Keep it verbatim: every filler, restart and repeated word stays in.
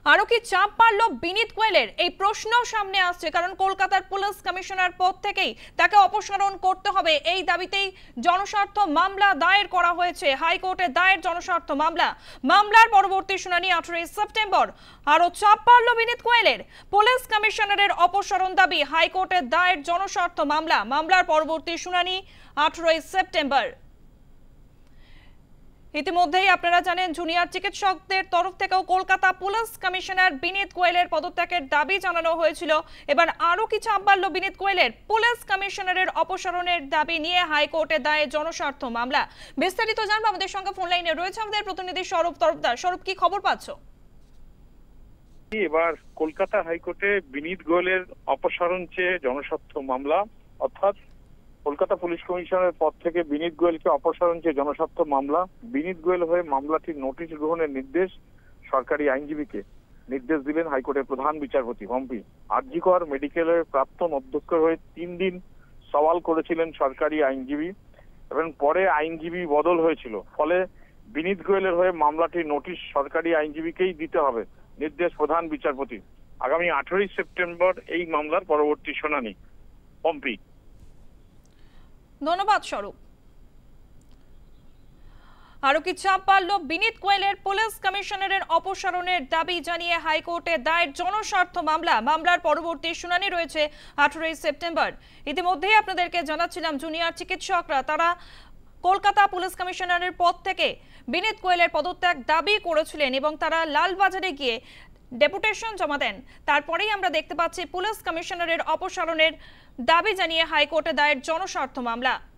আরো কি চাপ বাড়লো বিনীত গোয়েলের, এই প্রশ্ন সামনে আসছে। কারণ কলকাতার পুলিশ কমিশনার পদ থেকেই তাকে অপসারণ করতে হবে, এই দাবিতেই জনস্বার্থ মামলা দায়ের করা হয়েছে। হাইকোর্টে দায়ের জনস্বার্থ মামলা। মামলার পরবর্তী শুনানি আঠারোই সেপ্টেম্বর। আরো চাপ বাড়লো বিনীত গোয়েলের, পুলিশ কমিশনারের অপসারণ দাবি। হাইকোর্টে দায়ের জনস্বার্থ মামলা। মামলার পরবর্তী শুনানি আঠারোই সেপ্টেম্বর। ইতিমধ্যেই আপনারা জানেন, জুনিয়র চিকিৎসকদের তরফ থেকেও কলকাতা পুলিশ কমিশনার বিনীত গোয়েলের পদত্যাগের দাবি জানানো হয়েছিল। এবার আরো কি চাপ বাড়ল বিনীত গোয়েলের, পুলিশ কমিশনারের অপসারণের দাবি নিয়ে হাইকোর্টে দায়ের জনস্বার্থ মামলা। বিস্তারিত জানবো, আমাদের সঙ্গে ফোন লাইনে রয়েছে আমাদের প্রতিনিধি স্বরূপ তরফদার। স্বরূপ, কি খবর পাচ্ছ? এবার কলকাতা হাইকোর্টে বিনীত গোয়েলের অপসারণ চেয়ে জনস্বার্থ মামলা, অর্থাৎ কলকাতা পুলিশ কমিশনারের পদ থেকে বিনীত গোয়েলকে অপসারণ চেয়ে জনস্বার্থ মামলা। বিনীত গোয়েল হয়ে মামলাটির নোটিশ গ্রহণের নির্দেশ সরকারি আইনজীবীকে নির্দেশ দিলেন হাইকোর্টের প্রধান বিচারপতি পম্পি। আরজি কর মেডিকেলের প্রাক্তন অধ্যক্ষ হয়ে তিন দিন সওয়াল করেছিলেন সরকারি আইনজীবী এবং পরে আইনজীবী বদল হয়েছিল, ফলে বিনীত গোয়েলের হয়ে মামলাটির নোটিশ সরকারি আইনজীবীকেই দিতে হবে নির্দেশ প্রধান বিচারপতি। আগামী আঠারোই সেপ্টেম্বর এই মামলার পরবর্তী শুনানি। পম্পি। ধন্যবাদ স্বরূপ। আরো কি চাপ বাড়লো বিনীত গোয়েলের, পুলিশ কমিশনারের অপসারণের দাবি জানিয়ে হাইকোর্টে দায়ের জনস্বার্থ মামলা। মামলার পরবর্তী শুনানি রয়েছে আঠারোই সেপ্টেম্বর। ইতিমধ্যেই আপনাদেরকে জানাচ্ছিলাম, জুনিয়র চিকিৎসকরা তারা কলকাতা পুলিশ কমিশনারের পদ থেকে বিনীত গোয়েলের পদত্যাগ দাবি করেছিলেন এবং তারা লালবাজারে গিয়ে ডেপুটেশন জমা দেন। তারপরেই আমরা দেখতে পাচ্ছি পুলিশ কমিশনারের অপসারণের দাবি জানিয়ে হাইকোর্টে দায়ের জনস্বার্থ মামলা।